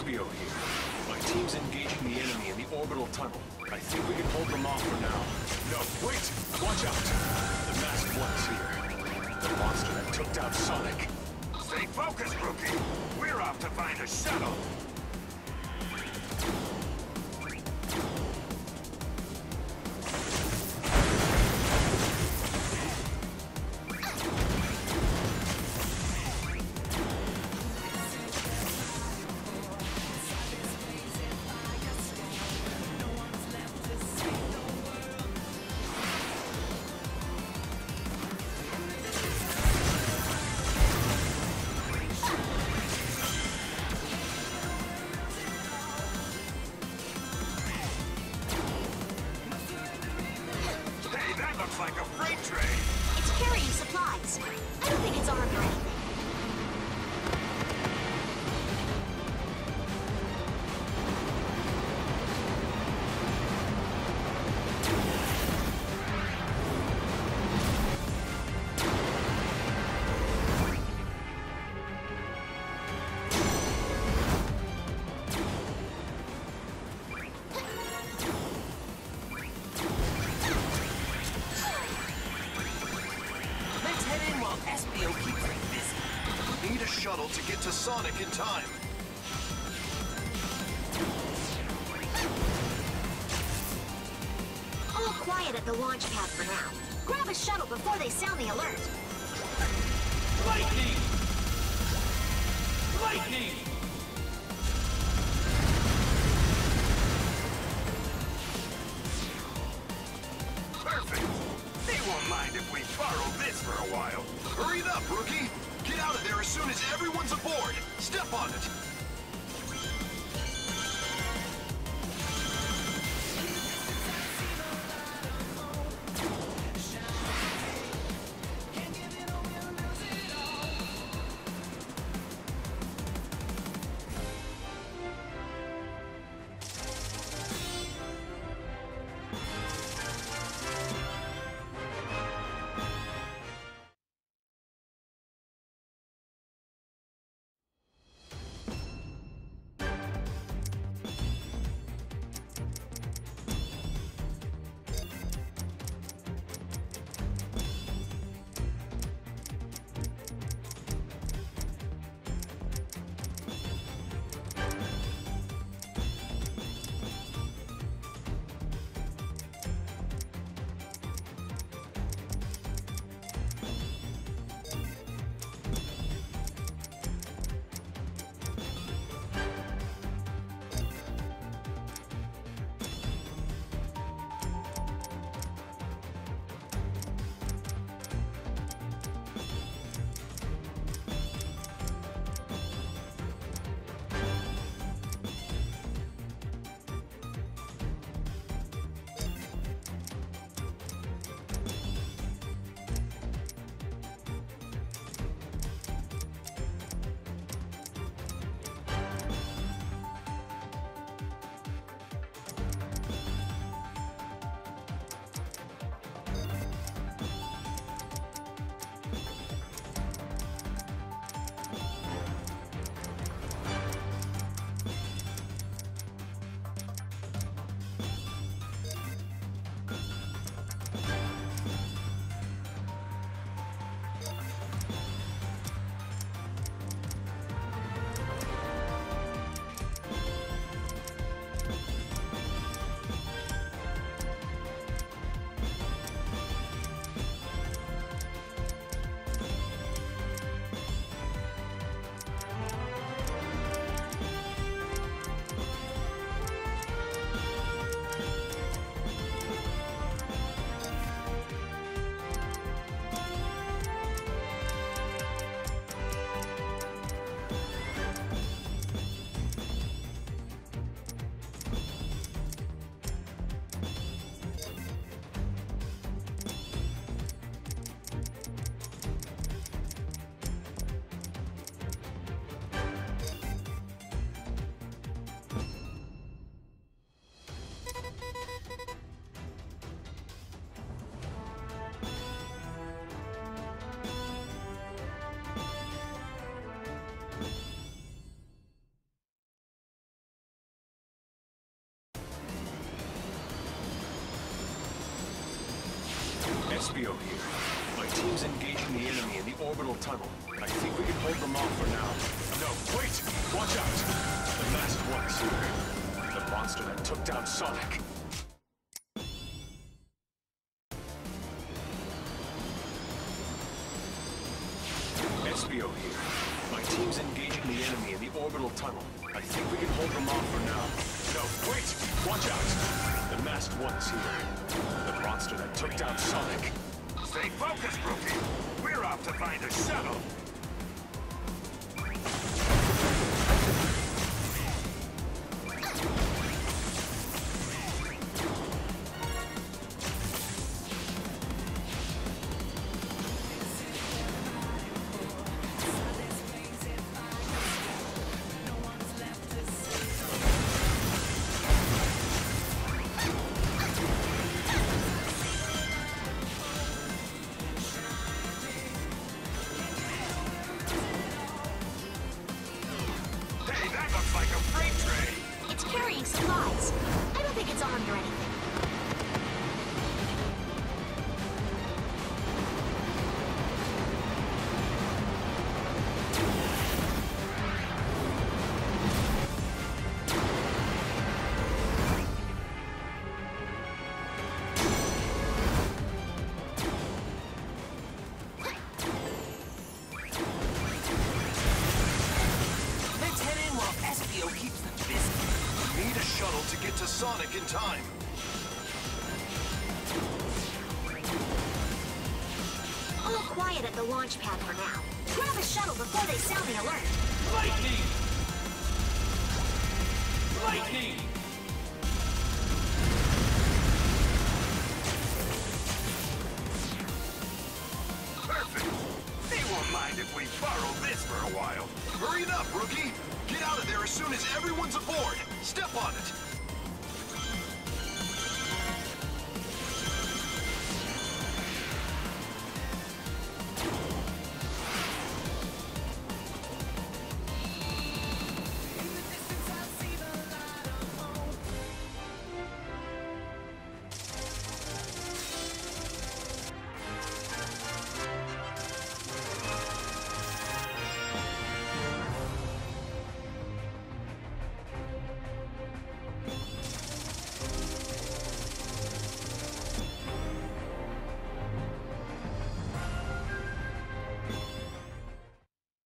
Espio here. My team's engaging the enemy in the orbital tunnel. I think we can hold them off for now. No, wait! Watch out! The masked one is here. The monster that took down Sonic. Stay focused, rookie! We're off to find a shuttle! Like a freight train! It's carrying supplies. I don't think it's armed or anything. Espio keeps me busy. Need a shuttle to get to Sonic in time. All quiet at the launch pad for now. Grab a shuttle before they sound the alert. Lightning! Lightning! Perfect! They won't mind if we borrow this for a while. Hurry it up, rookie! Get out of there as soon as everyone's aboard! Step on it! tunnel. I think we can hold them off for now. No, wait! Watch out! The masked one is here. The monster that took down Sonic. SBO here. My team's engaging the enemy in the orbital tunnel. I think we can hold them off for now. No, wait! Watch out! The masked one is here. The monster that took down Sonic. Stay focused, Rookie. We're off to find a shuttle. Carrying supplies. I don't think it's armed or anything. Let's head in while SBO keeps them busy. Need a shuttle to get to Sonic in time. All quiet at the launch pad for now. Grab a shuttle before they sound the alert. Lightning! Lightning! Perfect. They won't mind if we borrow this for a while. Hurry it up, Rookie. Get out of there as soon as everyone's aboard. Step on it.